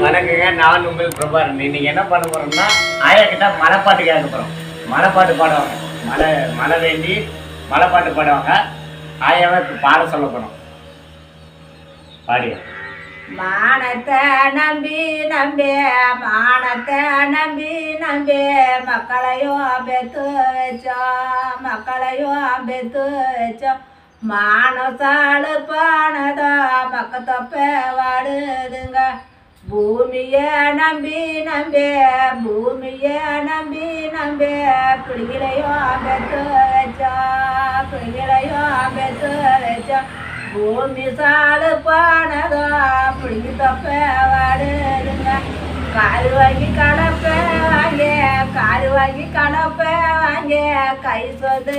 வணக்கங்க, நான் உங்கள் பிரபாரன். இன்னைக்கு என்ன பண்ண போறோம்னா ஆயா கிட்ட மலைப்பாட்டு கேட்க போறோம். மலைப்பாட்டு பாடுவாங்க, மழை வேண்டி மலைப்பாட்டு பாடுவாங்க. ஆயாவை இப்போ பாட சொல்ல போறோம். பாடிய மானத்தை நம்பி நம்பி மானத்தை நம்பி நம்பி மக்களையும் பெத்து வச்சோம் மானசாலு பானதா பக்கத்தொப்ப வாடுதுங்க. பூமியை நம்பி நம்பி பிள்ளைகளையும் பெத்து வச்சோம் பூமி சாலு பானதா பிடிக்கி தொப்ப வாடுதுங்க. காரு வாங்கி கலப்ப வாங்க கை சொந்து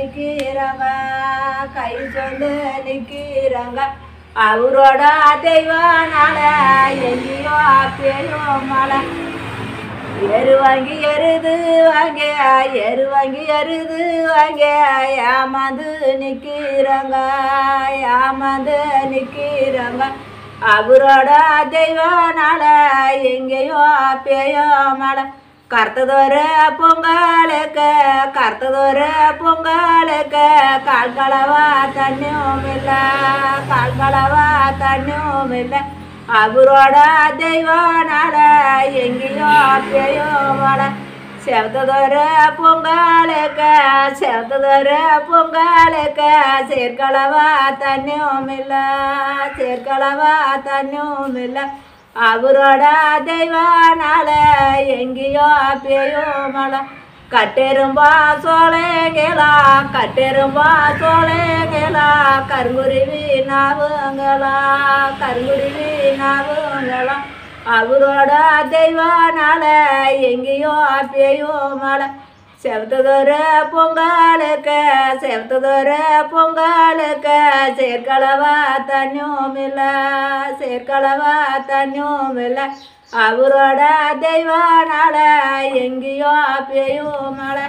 நிற்கிறாங்க அவரோட தெய்வனால எங்கேயோ பேரும் மலை எரு வாங்கி எருது வாங்க ஏமாந்து நிற்கிறாங்க அவரோட தெய்வனால எங்கேயோ பேயோ மலை கருத்ததொரு பொங்கலுக்கு கால்களவா தண்ணியும் இல்லை அவரோட தெய்வனால எங்கேயோ பேயோ மலை செவத்ததொரு பொங்கலுக்கு சேர்க்களவா தண்ணியும் இல்லை அவரோட தெய்வனால எங்கேயோ பேயோ மலை கட்டெரும்பா சோலைங்களா கருங்குருவி நாவுங்களா அவரோட தெய்வனால எங்கேயோ பேயோ மலை செவத்ததொரு பொங்கலுக்கு சேர்க்களவா தண்ணியும் இல்லை அவரோட தெய்வனால எங்கேயோ பேயோ மலை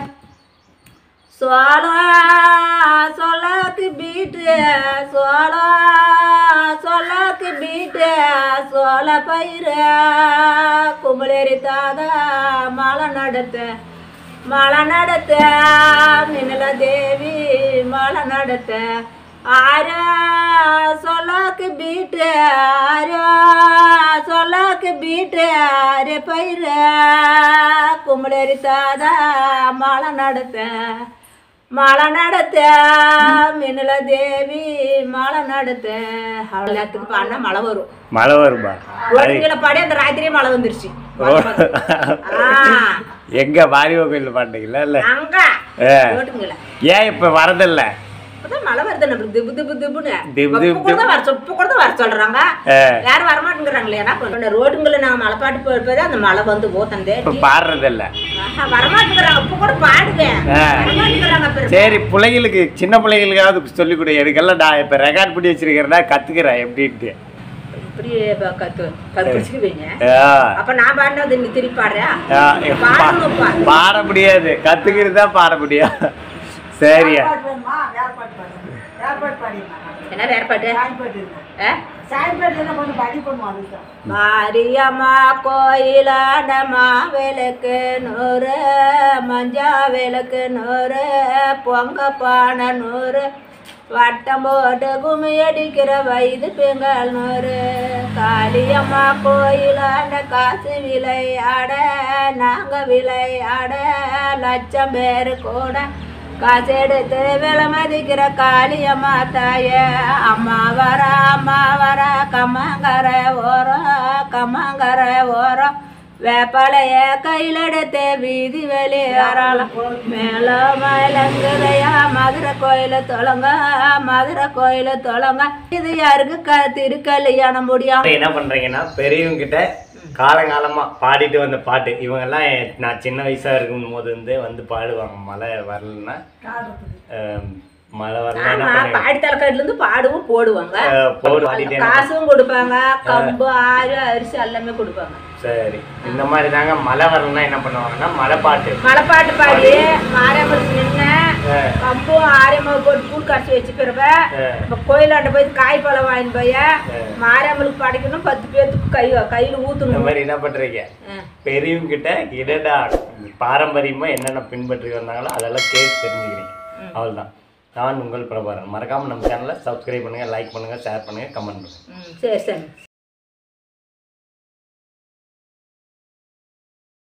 சொல்லாக்கு பீட்டு சோள பயிர கும்பலேரி தாதா மலை நடத்த மின்னல தேவி மலை நடத்த ஆரா சொல்லாக்கு பீட்டு ஆரே பயிர கும்பலேரி தாதா மலை நடத்த மின்னல தேவி மலை நடத்த அவ்வளோத்துக்கு பாடினா மழை வரும்பா ரோடுங்களை பாடி அந்த ராத்திரியே மழை வந்துருச்சு. எங்க மாரியோ கோயில் பாட்டீங்களா? இல்ல அங்க ரோட்டுங்களை ஏன் இப்ப வரதில்ல? மழை வருது வர சொல்றாங்க, யாரும் வரமாட்டேங்கிறாங்களே. ஏன்னா ரோடுங்களை நாங்க மழை பாட்டு போயிருப்பதே அந்த மழை வந்து போத்தந்தே பாடுறது இல்ல, வரமாட்டேங்கிறாங்க. இப்ப கூட பாடுவேன். சரி, பிள்ளைங்களுக்கு சின்ன பிள்ளைங்களுக்காவது சொல்லிக் கொடு. எனக்கெல்லாம் நான் இப்ப ரெக்கார்ட் பண்ணி வச்சிருக்கிறேன்னா கத்துக்கிறேன் எப்படின்ட்டு. அப்ப நான் பாடினது நீ திருப்பி பாடுறியா? பாட முடியாது, கத்துக்கிறது தான் பாட முடியும். சரியா? என்ன வேற பாட்டு? மாரியம்மா கோயிலாண்டமா விளக்கு 100 மஞ்சா விளக்கு 100 பொங்க பானை 100 வட்டம் போட்டு கும்மி அடிக்கிற வயது பெண்கள் 100 காளியம்மா கோயிலாண்ட காசு விளையாட நாங்க விளையாட லட்சம் பேரு கூட காசு எடுத்து விலை மதிக்கிற காளியம்மா தாய அம்மா வர கம்மங்கர ஓரம் வேப்பலைய கையில் எடுத்து வீதி வெளியேறலாம். மேல மயிலங்குதையா மதுரை கோயில தொழங்க இது யாருக்கு திருக்கல்யாணம் முடியும். என்ன பண்றீங்கன்னா பெரியவங்க கிட்ட காலங்காலமா பாடிட்டு வந்த பாட்டு இவங்கெல்லாம் நான் சின்ன வயசா இருக்கும் போது வந்து பாடுவாங்க. மழை வரலன்னா மழை வரணும் என்ன ஆமா பாடி தலைக்காட்டுல இருந்து பாடுவும் போடுவாங்க போடு காசும் கொடுப்பாங்க கம்பு ஆறு அரிசி எல்லாமே கொடுப்பாங்க சரி இந்த மாதிரி தாங்க மழை வரணும்னா என்ன பண்ணுவாங்கன்னா மலைப்பாட்டு பாடி மாரியம்மனுக்கு நின்று கம்பும் ஆரியம்மாவை போட்டு கூழ் காய்ச்சி வச்சு பிறவை இப்போ கோயிலாண்ட போய் காய்பழம் வாங்கிட்டு போய் மாரியம்மனுக்கு படைக்கணும் 10 பேர்த்துக்கு கையில் ஊற்றணும். இந்த மாதிரி என்ன பண்ணுறீங்க பெரியவங்க கிட்ட இடடா பாரம்பரியமாக என்னென்ன பின்பற்றி வந்தாங்களோ அதெல்லாம் கேட்டு தெரிஞ்சுக்கிறீங்க. அவ்வளோதான். நான் உங்கள் பிரபாகரன். மறக்காமல் நம்ம சேனலை சப்ஸ்கிரைப் பண்ணுங்கள், லைக் பண்ணுங்கள், ஷேர் பண்ணுங்கள், கமெண்ட் பண்ணுங்கள். சரி சரி.